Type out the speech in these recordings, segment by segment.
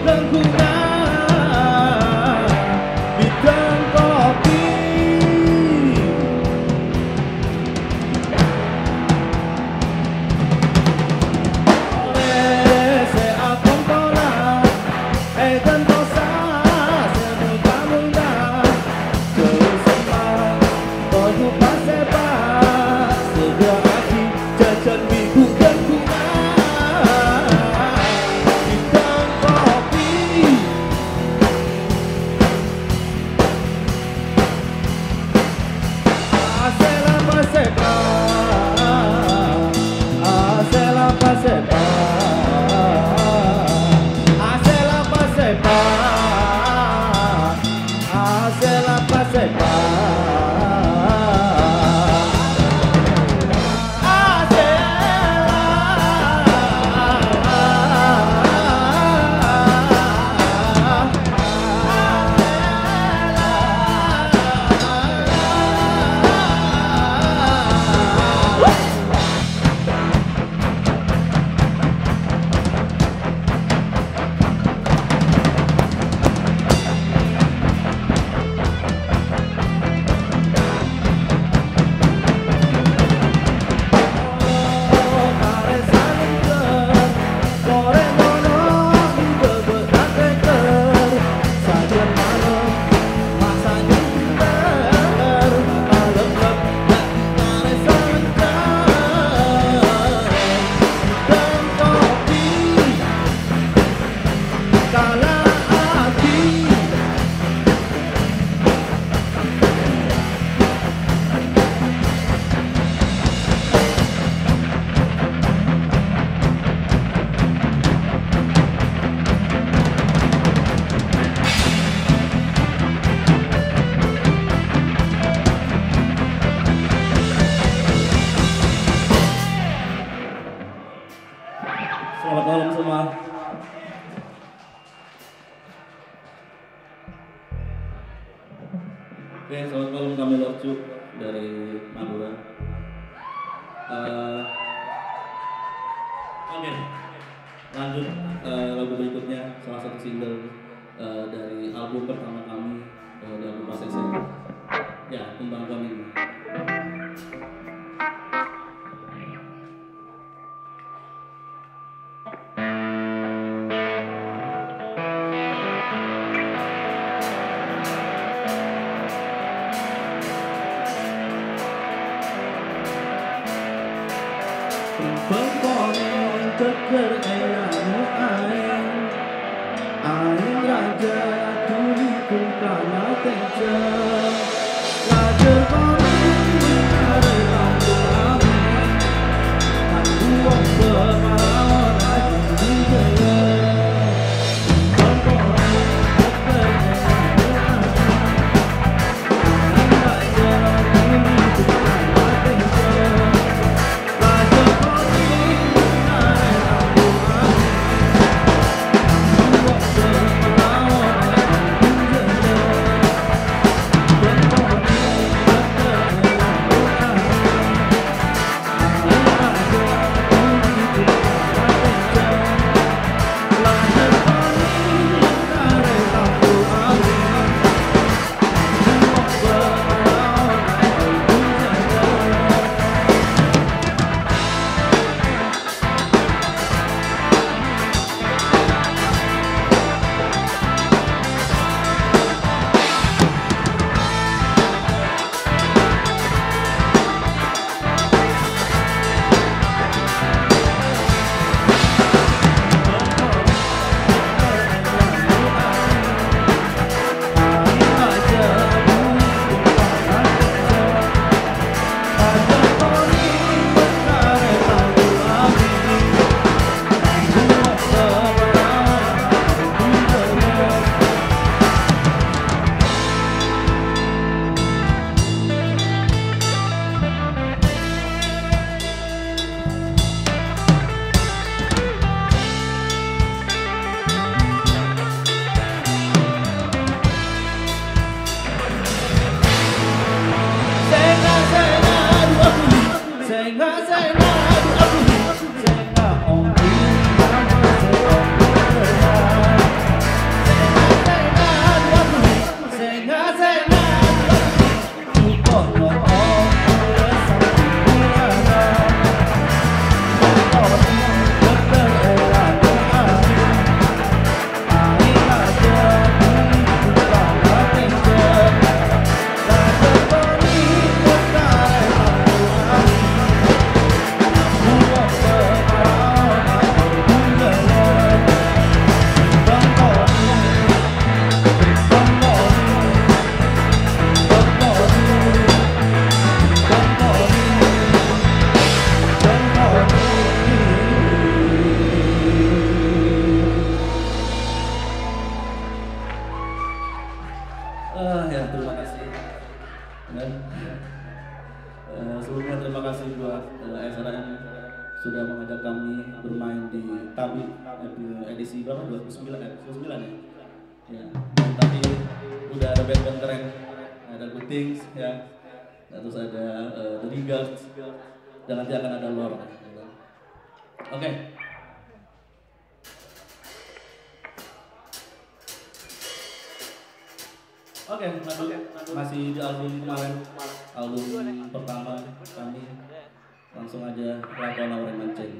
Selamat malam semua. Oke, selamat malam, kami Lorcu dari Madura. Oke, lanjut lagu berikutnya, salah satu single dari album pertama kami, di album Pas SMA. Ya, Kembang Kuning. Pengkoning teker ayahmu aing raja tuli kukana teja raja koning menare kampung amin angguang bermalawan aji dijaya pengkoning teker ayahmu aing raja tuli kukana teja raja When Sebelumnya terima kasih buat SRM sudah mengajak kami bermain di Tabi edisi berapa? 29 ya? Ya. Tapi udah ada band-band keren, ada Good Things ya, terus ada The Regards, dan nanti akan ada Lore. Oke. Oke, masih di album kemarin, album pertama kami, langsung aja Lakon Orang Mancing.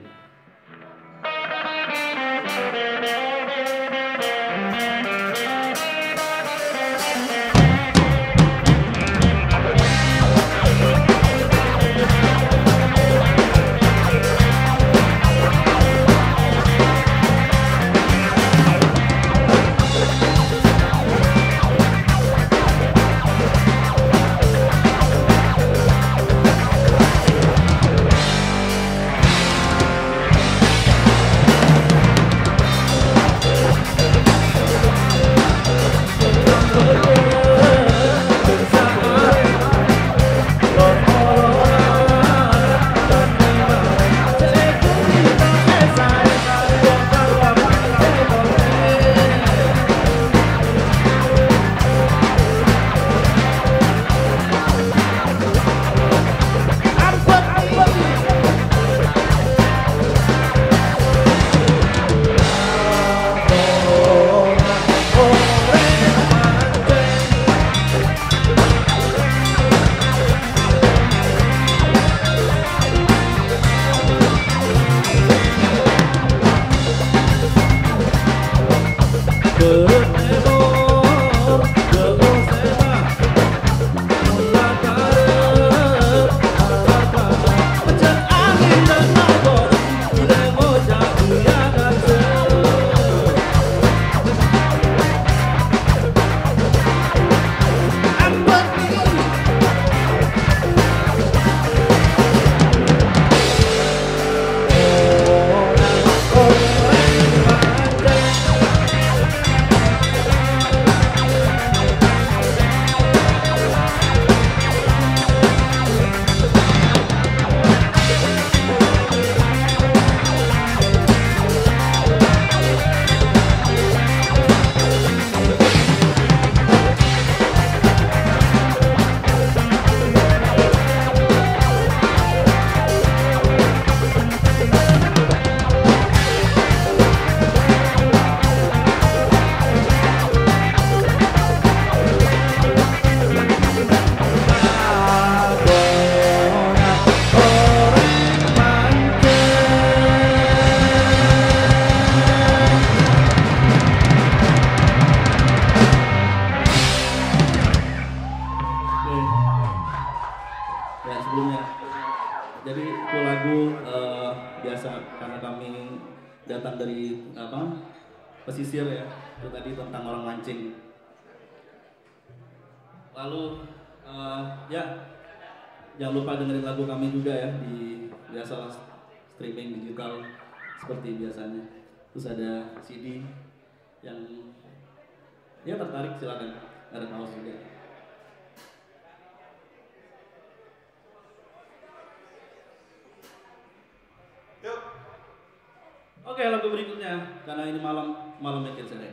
Datang dari pesisir ya, itu tadi tentang orang mancing. Lalu ya jangan lupa dengerin lagu kami juga ya di biasa streaming digital seperti biasanya. Terus ada CD yang ya tertarik silakan, ada kaos juga. Oke, lagu berikutnya karena ini malam mikir sedang.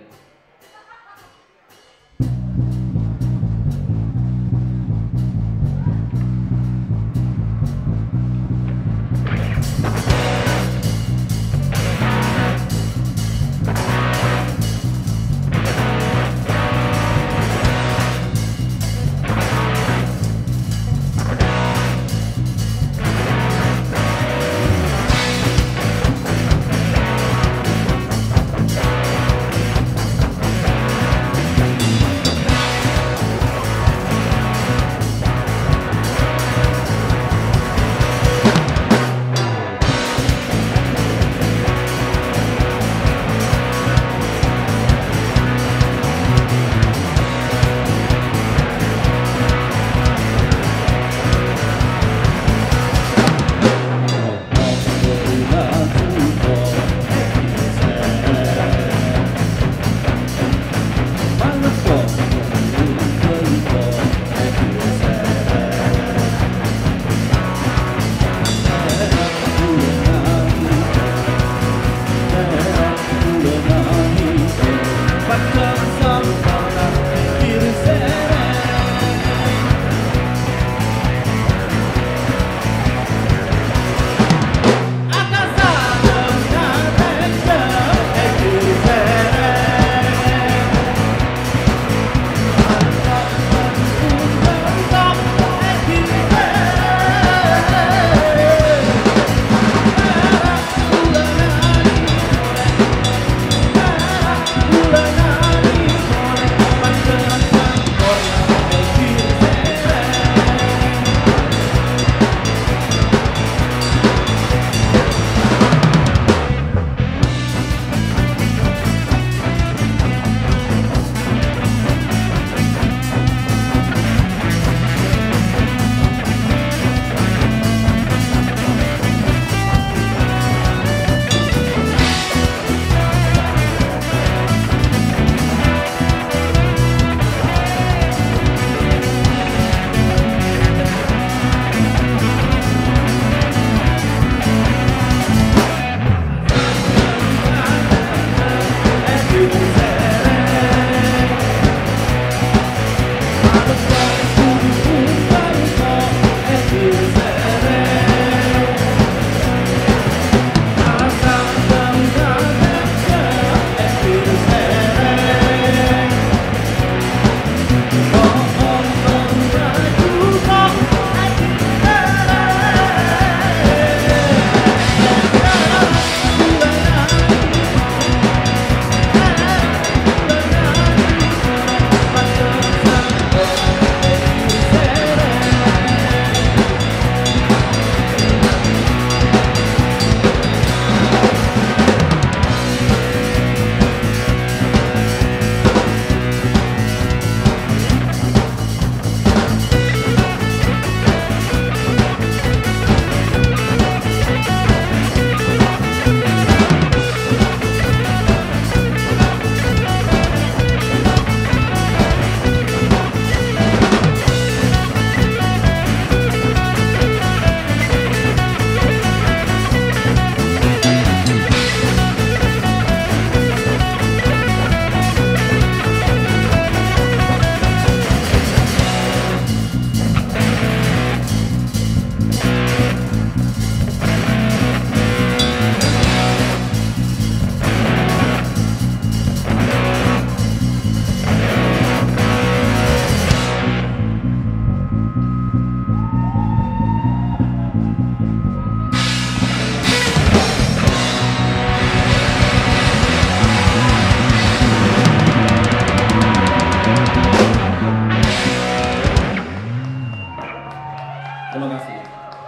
Terima kasih.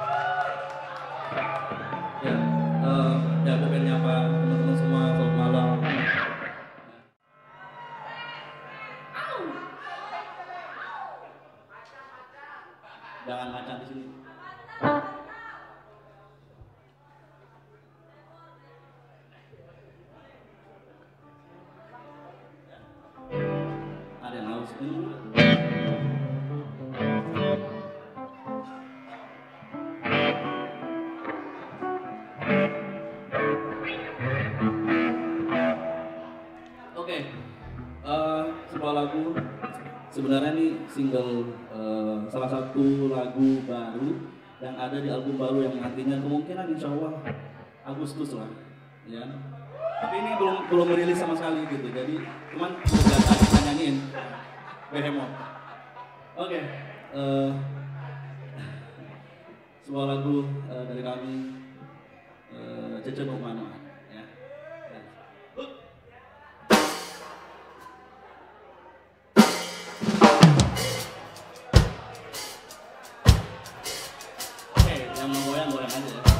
Ya, ya aku pengen nyapa teman-teman semua selamat malam. Jangan macan di sini. Ada yang haus ini. Oke, sebuah lagu. Sebenarnya ini single salah satu lagu baru yang ada di album baru yang nantinya kemungkinan insya Allah Agustus lah, ya. Tapi ini belum merilis sama sekali gitu, jadi cuman biasa kita nyanyiin Behemoth. Oke, sebuah lagu dari kami Cece Nukmano, ya. Oke, yang mau goyang aja ya.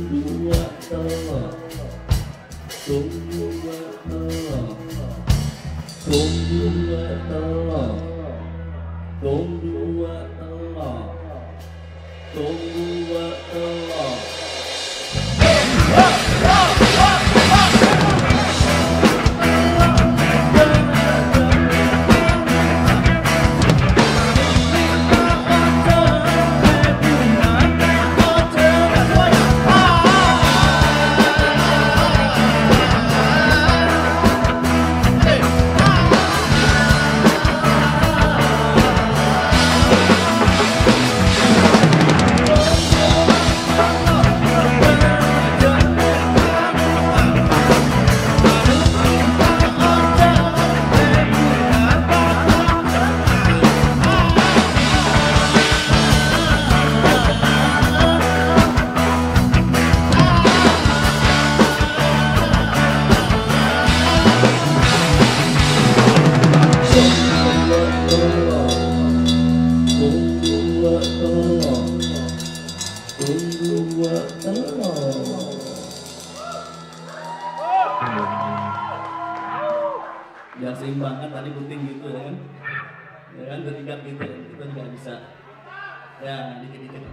Biar seimbang kan tadi puting gitu ya kan. Ya kan bertingkat gitu ya. Kita juga bisa. Ya, dikit-dikit.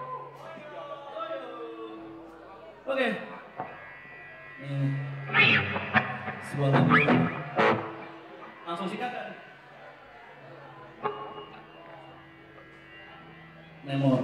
Oke. Sebuah lagu. Langsung sikat kan? Memor.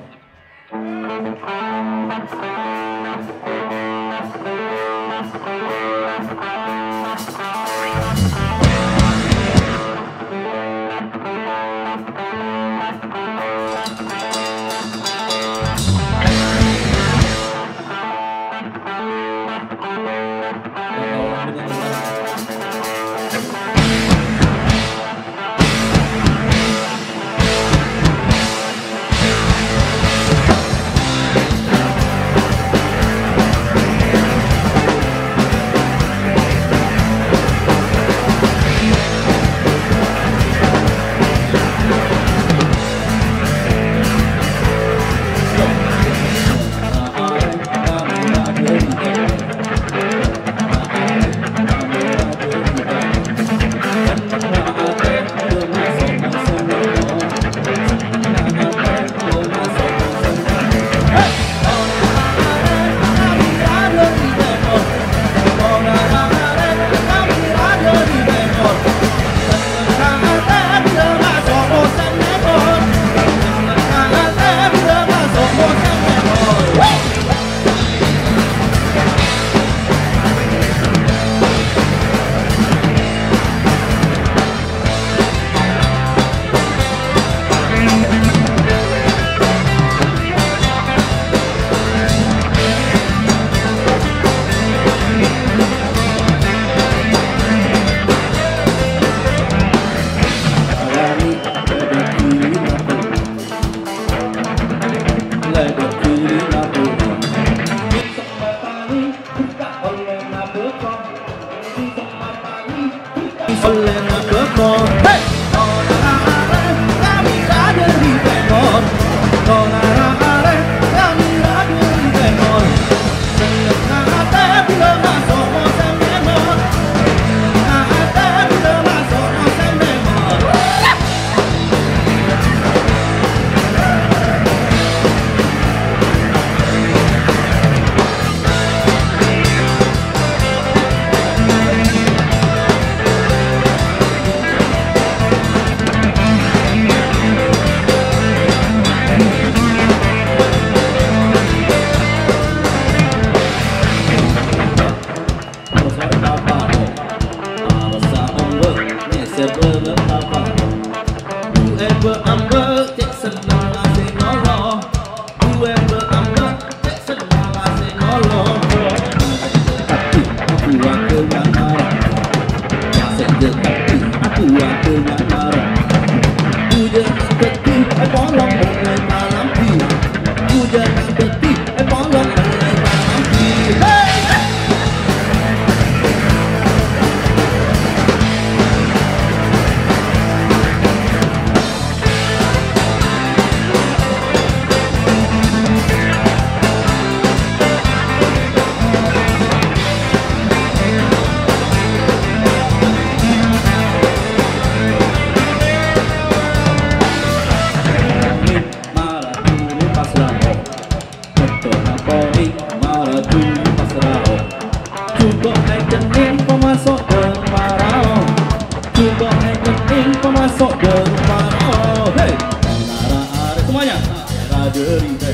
Cukup kening pemasok Demarau, cukup kening pemasok Demarau. Hey, are semuanya. Raderi teh,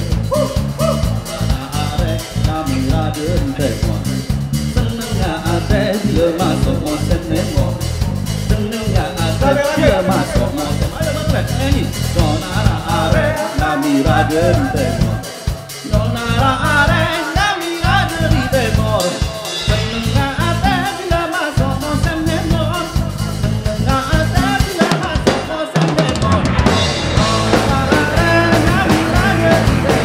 are kami raderi teh. Seneng nggak ada dia masuk mosen nemo. Seneng nggak ada dia masuk mosen. Ayo bantu nyanyi. Sonara are kami raderi teh. Sonara are kami raderi teh. Seneng nggak ada dia masuk mosen nemo. Seneng nggak ada dia masuk mosen nemo. Sonara are kami raderi teh.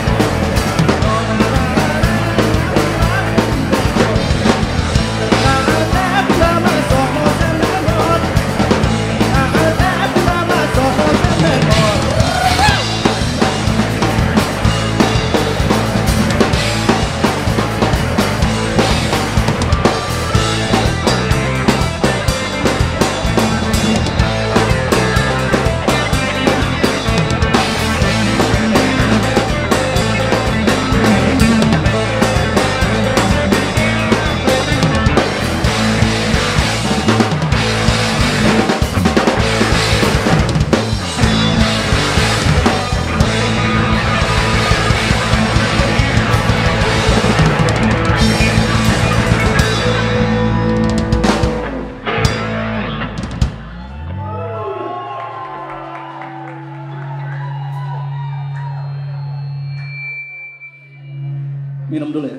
Minum dulu ya.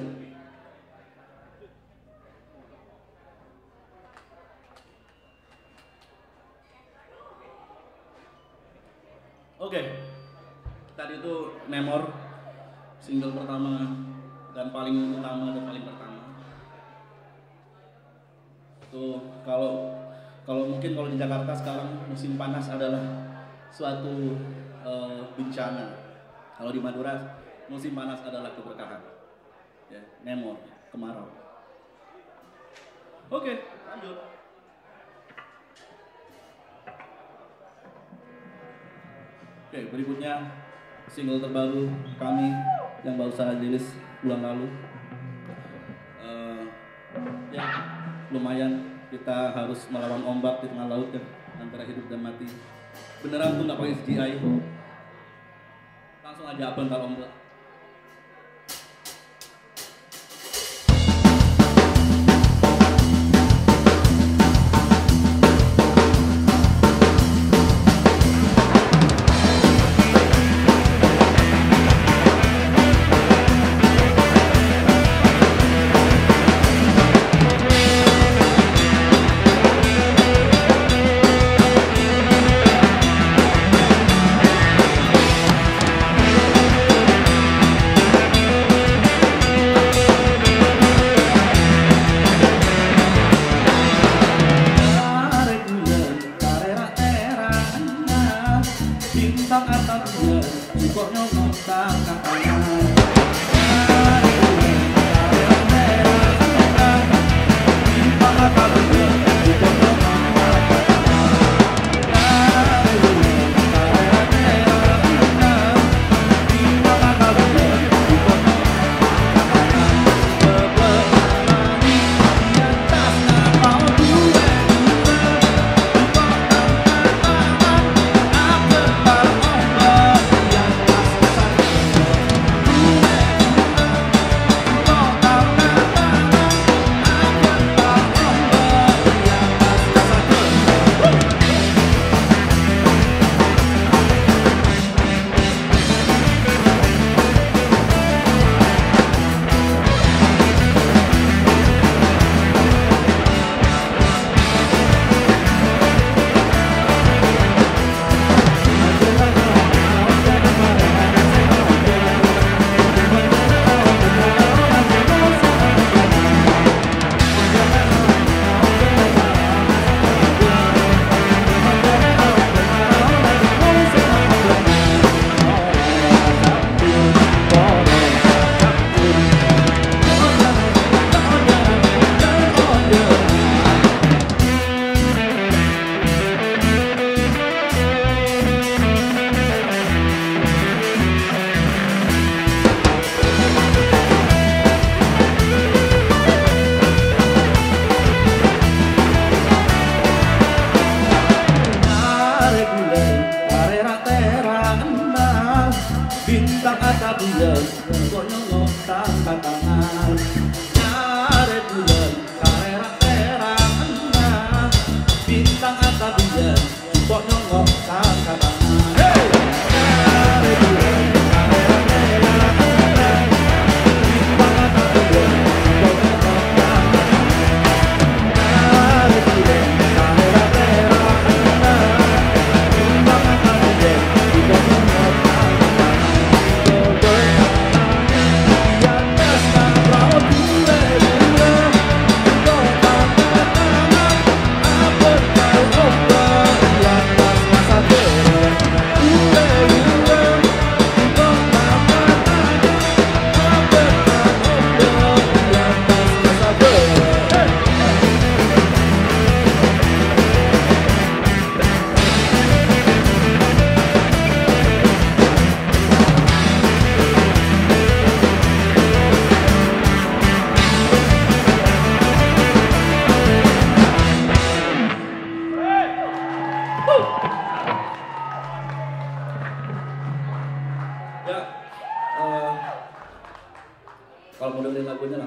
Oke, tadi itu Nemor, single pertama dan paling utama dan paling pertama. Tuh kalau mungkin kalau di Jakarta sekarang musim panas adalah suatu bencana. Kalau di Madura musim panas adalah keberkahan. Ya, Nemor, kemarau. Oke, lanjut. Oke, berikutnya single terbaru kami yang baru saja rilis bulan lalu. Ya, lumayan kita harus melawan ombak di tengah laut ya, antara hidup dan mati. Beneran tuh nggak pakai CGI. Langsung aja bentar ombak.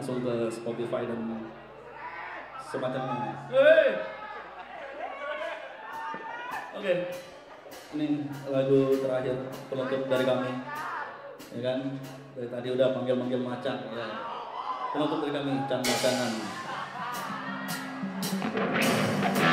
langsung ke Spotify dan semacamnya. Oke, ini lagu terakhir penutup dari kami, ya kan? Dari tadi udah manggil-manggil macan, ya. Penutup dari kami, Can Macanan.